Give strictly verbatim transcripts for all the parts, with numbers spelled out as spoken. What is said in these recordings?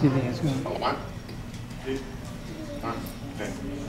Delia's going. Oh, one, two, one, two.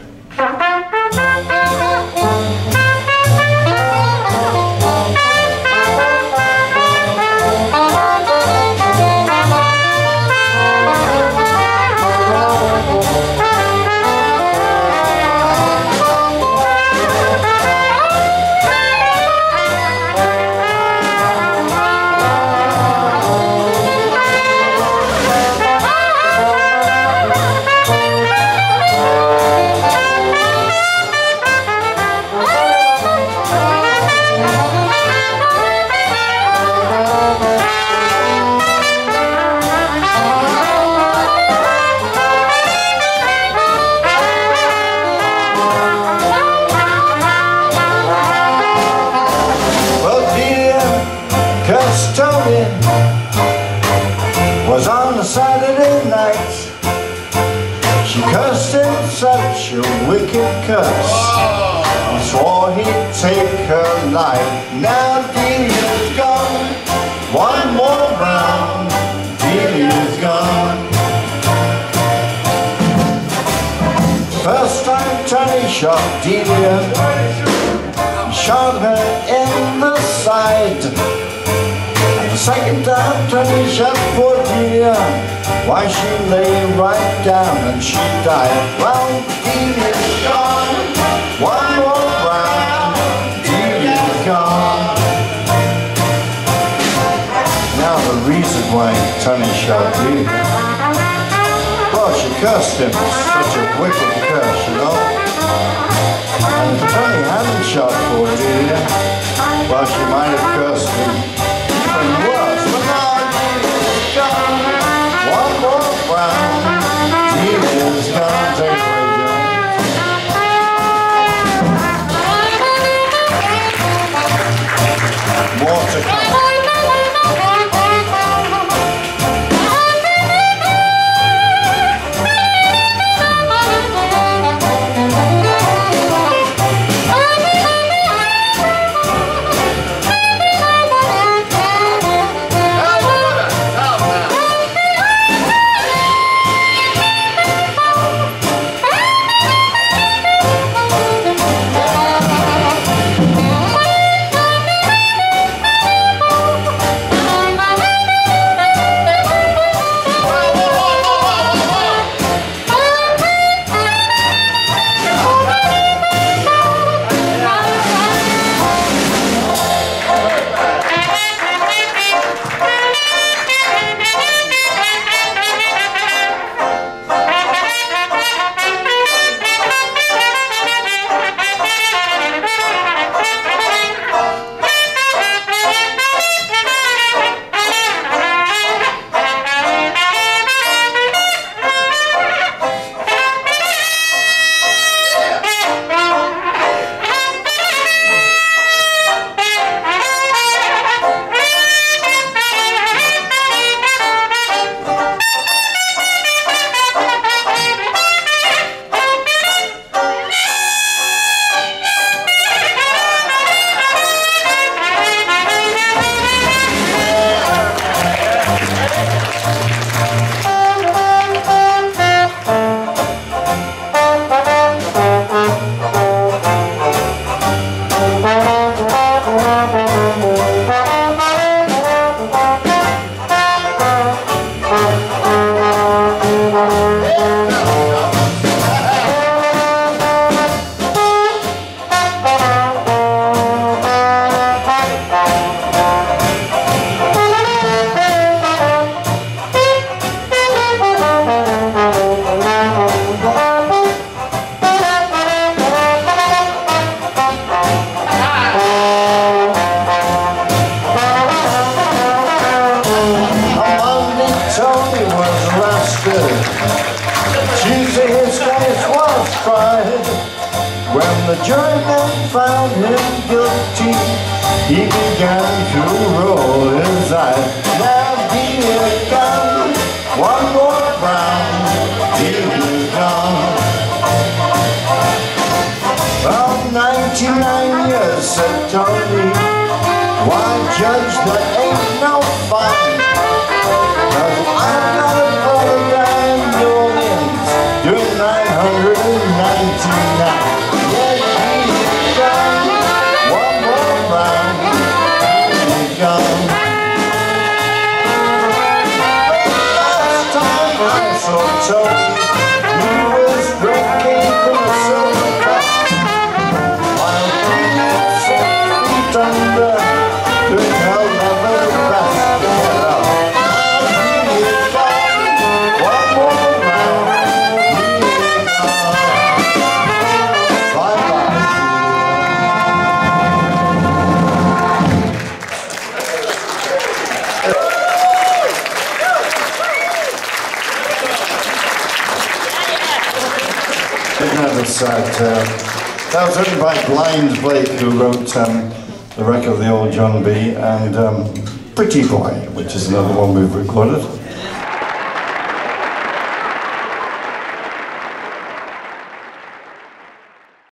Was on a Saturday night. She cursed him such a wicked curse. He swore he'd take her life. Now Delia's gone. One more round, Delia's gone. First time Tony shot Delia, shot her in the side. The second time Tony shot poor Delia, why she lay right down and she died. Well, Delia's gone. One more round, Delia's gone. Now the reason why Tony shot Delia, well, she cursed him, such a wicked curse, you know. And if Tony hadn't shot poor Delia, well, she might have cursed him worse. But now Delia's gone. One more round, Delia's gone. Take it away, Joe. More to come. Tuesday his case was tried. When the jurymen found him guilty, he began to roll his eyes. Now Delia's gone, one more round, Delia's gone. Well, ninety-nine years, said Tony. Why, Judge, that ain't no fun, 'cause I've got a brother down Tony, he was drinking from a silver cup, while Delia sat feet under, doing her level best to get up. Now Delia's gone, one more round, Delia gone. Bye-bye, Another sad tale. That was written by Blind Blake, who wrote um, The Wreck of the Old John B. and um, Pretty Boy, which is another one we've recorded.